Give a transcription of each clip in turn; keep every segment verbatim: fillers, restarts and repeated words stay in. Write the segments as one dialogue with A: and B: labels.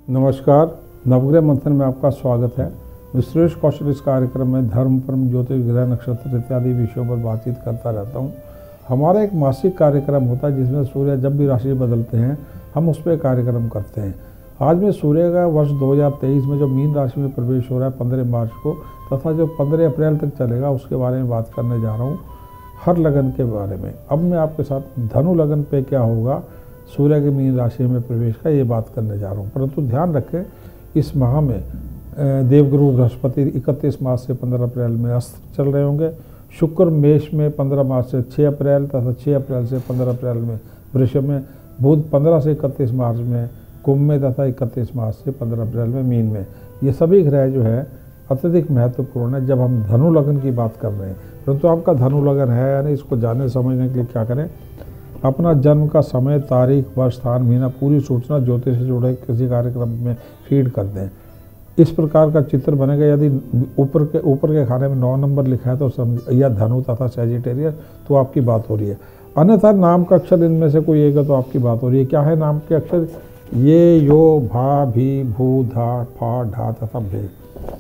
A: नमस्कार, नवग्रह मंथन में आपका स्वागत है। विश्लेष कौशल इस कार्यक्रम में धर्म, परम, ज्योतिष, ग्रह, नक्षत्र इत्यादि विषयों पर बातचीत करता रहता हूँ। हमारा एक मासिक कार्यक्रम होता है जिसमें सूर्य जब भी राशि बदलते हैं हम उस पर कार्यक्रम करते हैं। आज मैं सूर्य का वर्ष दो हज़ार तेईस में जो मीन राशि में प्रवेश हो रहा है पंद्रह मार्च को तथा जो पंद्रह अप्रैल तक चलेगा उसके बारे में बात करने जा रहा हूँ, हर लगन के बारे में। अब मैं आपके साथ धनु लगन पे क्या होगा सूर्य के मीन राशि में प्रवेश का ये बात करने जा रहा हूँ। परंतु ध्यान रखें, इस माह में देवगुरु बृहस्पति इकतीस मार्च से पंद्रह अप्रैल में अस्त चल रहे होंगे। शुक्र मेष में पंद्रह मार्च से छः अप्रैल तथा छः अप्रैल से पंद्रह अप्रैल में वृषभ में, बुध पंद्रह से इकतीस मार्च में कुंभ में तथा इकतीस मार्च से पंद्रह अप्रैल में मीन में। ये सभी ग्रह जो है अत्यधिक महत्वपूर्ण है जब हम धनु लगन की बात कर रहे हैं। परंतु आपका धनु लगन है या नहीं, इसको जानने समझने के लिए क्या करें, अपना जन्म का समय, तारीख, वर्ष, स्थान, महीना पूरी सूचना ज्योतिष से जुड़े किसी कार्यक्रम में फीड कर दें। इस प्रकार का चित्र बनेगा। यदि ऊपर के ऊपर के खाने में नौ नंबर लिखा है तो समझ या धनु तथा सैजिटेरियस तो आपकी बात हो रही है। अन्यथा नाम का अक्षर इनमें से कोई एक है तो आपकी बात हो रही है। क्या है नाम के अक्षर? ये, यो, भा, भी, भू, धा, फा, ढा तथा भे।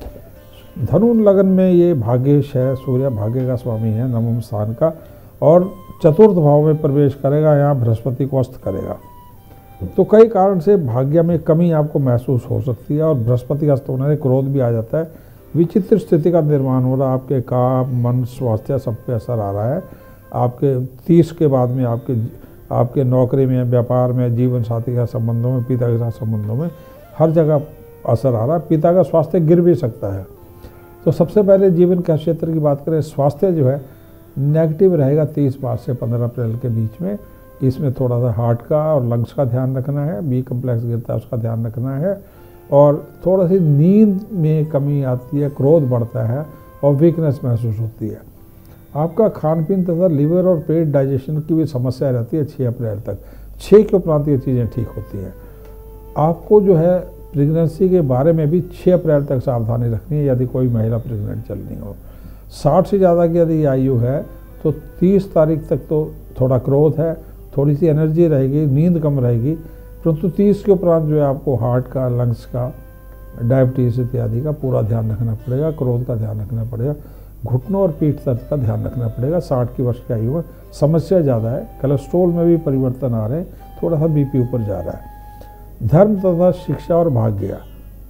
A: धनु लगन में ये भाग्येश है। सूर्य भाग्य का स्वामी है, नवम स्थान का, और चतुर्थ भाव में प्रवेश करेगा। यहाँ बृहस्पति को अस्त करेगा तो कई कारण से भाग्य में कमी आपको महसूस हो सकती है और बृहस्पति अस्त होने से क्रोध भी आ जाता है। विचित्र स्थिति का निर्माण हो रहा है। आपके काम, मन, स्वास्थ्य सब पे असर आ रहा है। आपके तीस के बाद में आपके आपके नौकरी में, व्यापार में, जीवन साथी के संबंधों में, पिता के साथ संबंधों में हर जगह असर आ रहा है। पिता का स्वास्थ्य गिर भी सकता है। तो सबसे पहले जीवन के क्षेत्र की बात करें, स्वास्थ्य जो है नेगेटिव रहेगा तीस मार्च से पंद्रह अप्रैल के बीच में। इसमें थोड़ा सा हार्ट का और लंग्स का ध्यान रखना है, बी कम्प्लेक्स गिरता है उसका ध्यान रखना है, और थोड़ा सी नींद में कमी आती है, क्रोध बढ़ता है और वीकनेस महसूस होती है। आपका खान पीन तथा लीवर और पेट डाइजेशन की भी समस्या रहती है छः अप्रैल तक। छः के उपरांत ये चीज़ें ठीक होती हैं। आपको जो है प्रेगनेंसी के बारे में भी छः अप्रैल तक सावधानी रखनी है यदि कोई महिला प्रेग्नेंट चल रही हो। साठ से ज़्यादा की यदि आयु है तो तीस तारीख तक तो थोड़ा क्रोध है, थोड़ी सी एनर्जी रहेगी, नींद कम रहेगी। परंतु तीस के उपरांत जो है आपको हार्ट का, लंग्स का, डायबिटीज़ इत्यादि का पूरा ध्यान रखना पड़ेगा, क्रोध का ध्यान रखना पड़ेगा, घुटनों और पीठ दर्द का ध्यान रखना पड़ेगा। साठ की वर्ष की आयु में समस्या ज़्यादा है, कोलेस्ट्रॉल में भी परिवर्तन आ रहे हैं, थोड़ा सा बीपी ऊपर जा रहा है। धर्म तथा शिक्षा और भाग्य,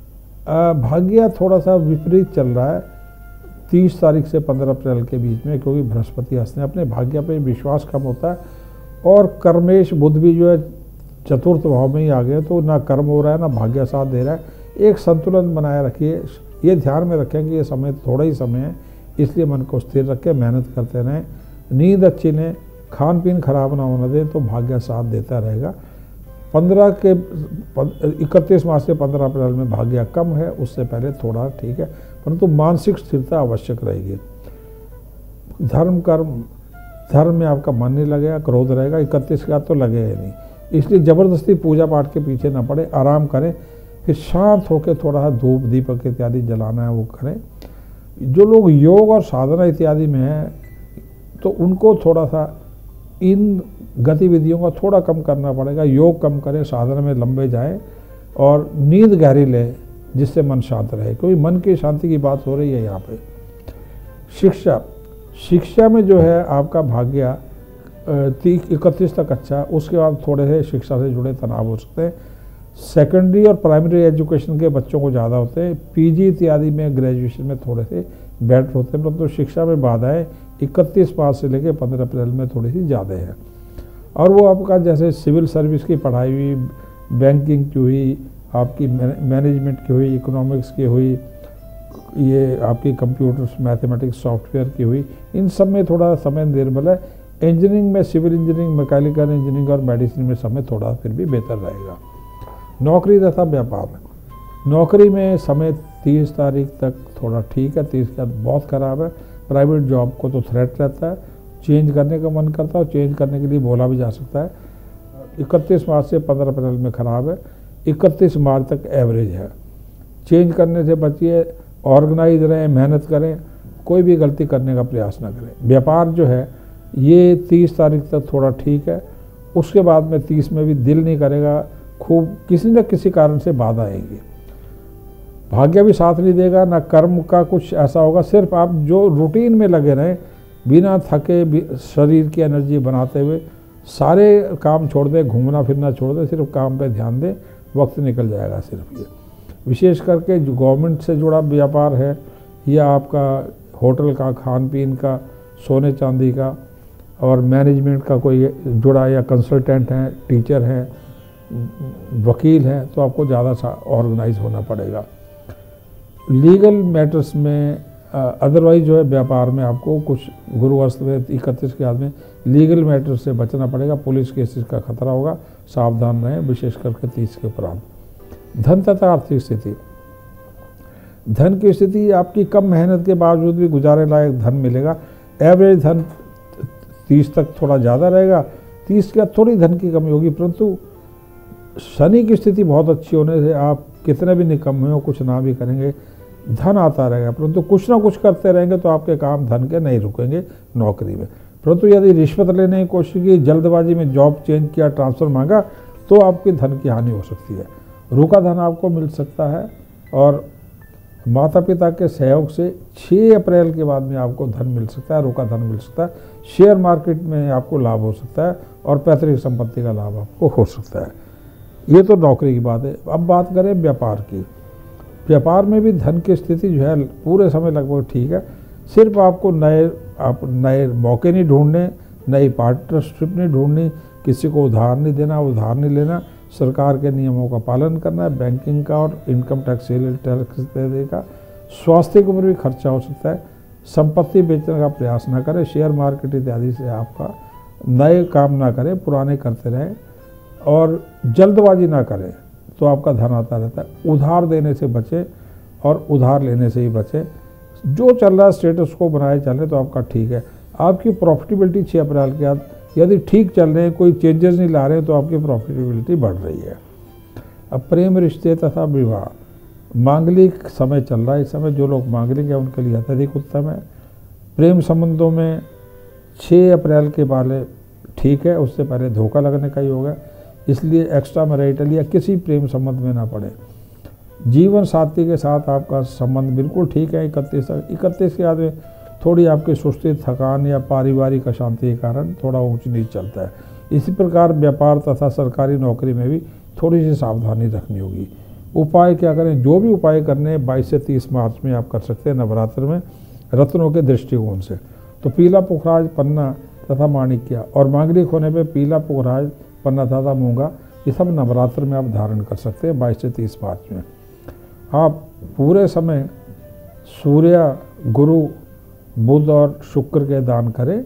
A: भाग्य थोड़ा सा विपरीत चल रहा है तीस तारीख से पंद्रह अप्रैल के बीच में, क्योंकि बृहस्पति हंसने अपने भाग्य पे विश्वास कम होता है और कर्मेश बुध भी जो है चतुर्थ भाव में ही आ गए तो ना कर्म हो रहा है ना भाग्य साथ दे रहा है। एक संतुलन बनाए रखिए। ये ध्यान में रखें कि ये समय थोड़ा ही समय है, इसलिए मन को स्थिर रखें, मेहनत करते रहें, नींद अच्छी लें, खान पीन खराब ना होने दें तो भाग्य साथ देता रहेगा। पंद्रह के इकतीस मार्च से पंद्रह अप्रैल में भाग्य कम है, उससे पहले थोड़ा ठीक है, परंतु मानसिक स्थिरता आवश्यक रहेगी। धर्म कर्म धर्म में आपका मन नहीं लगेगा, क्रोध रहेगा। इकतीस का तो लगेगा नहीं, इसलिए ज़बरदस्ती पूजा पाठ के पीछे ना पड़े, आराम करें, फिर शांत होकर थोड़ा सा धूप दीपक इत्यादि जलाना है वो करें। जो लोग योग और साधना इत्यादि में हैं तो उनको थोड़ा सा इन गतिविधियों का थोड़ा कम करना पड़ेगा। योग कम करें, साधना में लंबे जाएं और नींद गहरी लें जिससे मन शांत रहे, क्योंकि मन की शांति की बात हो रही है यहाँ पे। शिक्षा शिक्षा में जो है आपका भाग्य तीस इकतीस तक अच्छा, उसके बाद थोड़े से शिक्षा से जुड़े तनाव हो सकते हैं। सेकेंडरी और प्राइमरी एजुकेशन के बच्चों को ज़्यादा होते हैं, पीजी इत्यादि में, ग्रेजुएशन में थोड़े से बेटर होते हैं, परंतु तो शिक्षा में बाधाएं इकतीस मार्च से लेकर पंद्रह अप्रैल में थोड़ी सी ज़्यादा है। और वो आपका जैसे सिविल सर्विस की पढ़ाई हुई, बैंकिंग की हुई, आपकी मैनेजमेंट की हुई, इकोनॉमिक्स की हुई, ये आपकी कंप्यूटर्स, मैथमेटिक्स, सॉफ्टवेयर की हुई, इन सब में थोड़ा समय निर्बल है। इंजीनियरिंग में, सिविल इंजीनियरिंग, मैकेनिकल इंजीनियरिंग और मेडिसिन में समय थोड़ा फिर भी बेहतर रहेगा। नौकरी तथा व्यापार, नौकरी में समय तीस तारीख तक थोड़ा ठीक है, तीस का बहुत ख़राब है। प्राइवेट जॉब को तो थ्रेट रहता है, चेंज करने का मन करता है, चेंज करने के लिए बोला भी जा सकता है। इकतीस मार्च से पंद्रह अप्रैल में ख़राब है, इकतीस मार्च तक एवरेज है। चेंज करने से बचिए, ऑर्गेनाइज रहें, मेहनत करें, कोई भी गलती करने का प्रयास ना करें। व्यापार जो है ये तीस तारीख तक थोड़ा ठीक है, उसके बाद में तीस में भी दिल नहीं करेगा, खूब किसी न किसी कारण से बाधा आएगी। भाग्य भी साथ नहीं देगा, ना कर्म का कुछ ऐसा होगा। सिर्फ आप जो रूटीन में लगे रहें, बिना थके शरीर की एनर्जी बनाते हुए सारे काम छोड़ दें, घूमना फिरना छोड़ दें, सिर्फ काम पे ध्यान दें, वक्त निकल जाएगा। सिर्फ ये विशेष करके जो गवर्नमेंट से जुड़ा व्यापार है या आपका होटल का, खान पीन का, सोने चांदी का और मैनेजमेंट का कोई जुड़ा या कंसल्टेंट हैं, टीचर हैं, वकील हैं, तो आपको ज़्यादा सा ऑर्गेनाइज होना पड़ेगा। लीगल मैटर्स में अदरवाइज जो है व्यापार में आपको कुछ गुरुवर्ष में इकतीस के बाद में लीगल मैटर्स से बचना पड़ेगा। पुलिस केसेस का खतरा होगा, सावधान रहें, विशेष करके तीस के उपरांत। धन तथा आर्थिक स्थिति, धन की स्थिति आपकी कम मेहनत के बावजूद भी गुजारे लायक धन मिलेगा। एवरेज धन तीस तक थोड़ा ज़्यादा रहेगा, तीस के बाद थोड़ी धन की कमी होगी, परंतु शनि की स्थिति बहुत अच्छी होने से आप कितने भी निकम्मे हो, कुछ ना भी करेंगे, धन आता रहेगा। परंतु कुछ ना कुछ करते रहेंगे तो आपके काम धन के नहीं रुकेंगे नौकरी में। परंतु यदि रिश्वत लेने की कोशिश की, जल्दबाजी में जॉब चेंज किया, ट्रांसफ़र मांगा, तो आपकी धन की हानि हो सकती है। रुका धन आपको मिल सकता है और माता पिता के सहयोग से छह अप्रैल के बाद में आपको धन मिल सकता है, रुका धन मिल सकता है। शेयर मार्केट में आपको लाभ हो सकता है और पैतृक संपत्ति का लाभ आपको हो सकता है। ये तो नौकरी की बात है। अब बात करें व्यापार की। व्यापार में भी धन की स्थिति जो है पूरे समय लगभग ठीक है। सिर्फ आपको नए आप नए मौके नहीं ढूंढने, नई पार्टनरशिप नहीं ढूंढनी, किसी को उधार नहीं देना, उधार नहीं लेना, सरकार के नियमों का पालन करना है, बैंकिंग का और इनकम टैक्स टैक्स देने का। स्वास्थ्य के ऊपर भी खर्चा हो सकता है। संपत्ति बेचने का प्रयास ना करें, शेयर मार्केट इत्यादि से आपका नए काम ना करें, पुराने करते रहें और जल्दबाजी ना करें तो आपका धन आता रहता है। उधार देने से बचें और उधार लेने से ही बचें। जो चल रहा है स्टेटस को बनाए चलें तो आपका ठीक है। आपकी प्रॉफिटेबिलिटी छः अप्रैल के बाद यदि ठीक चल रहे हैं, कोई चेंजेस नहीं ला रहे हैं, तो आपकी प्रॉफिटेबिलिटी बढ़ रही है। अब प्रेम रिश्ते तथा विवाह, मांगलिक समय चल रहा है। इस समय जो लोग मांगलिक हैं उनके लिए अत्यधिक उत्तम है। प्रेम संबंधों में छः अप्रैल के पहले ठीक है, उससे पहले धोखा लगने का ही होगा, इसलिए एक्स्ट्रा मैरिटल या किसी प्रेम संबंध में ना पड़े। जीवन साथी के साथ आपका संबंध बिल्कुल ठीक है। इकतीस इकतीस के बाद में थोड़ी आपकी सुस्ती, थकान या पारिवारिक अशांति के कारण थोड़ा ऊंच नीच चलता है। इसी प्रकार व्यापार तथा सरकारी नौकरी में भी थोड़ी सी सावधानी रखनी होगी। उपाय क्या करें? जो भी उपाय करने बाईस से तीस मार्च में आप कर सकते हैं नवरात्र में रत्नों के दृष्टिकोण से। तो पीला पुखराज, पन्ना तथा माणिक्य और मांगलिक होने पे पीला पुखराज, पन्ना तथा मूंगा, ये सब नवरात्र में आप धारण कर सकते हैं बाईस से तीस मार्च में। आप पूरे समय सूर्य, गुरु, बुध और शुक्र के दान करें।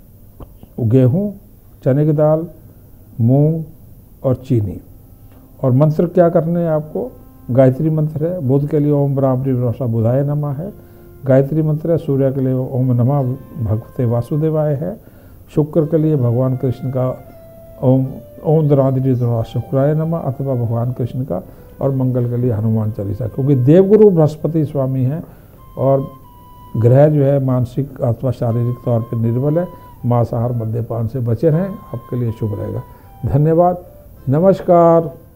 A: गेहूँ, चने की दाल, मूंग और चीनी। और मंत्र क्या करने हैं आपको? गायत्री मंत्र है। बुध के लिए ओम ब्राह्मणी वृषा बुधाय नमः है। गायत्री मंत्र है। सूर्य के लिए ओम नमः भगवते वासुदेवाय है। शुक्र के लिए भगवान कृष्ण का ओम ओम द्रादिनी द्रा शुक्राय नमः अथवा भगवान कृष्ण का। और मंगल के लिए हनुमान चालीसा, क्योंकि देवगुरु बृहस्पति स्वामी हैं और ग्रह जो है मानसिक अथवा शारीरिक तौर पर निर्बल है। मांसाहार, मद्यपान से बचे रहें, आपके लिए शुभ रहेगा। धन्यवाद, नमस्कार।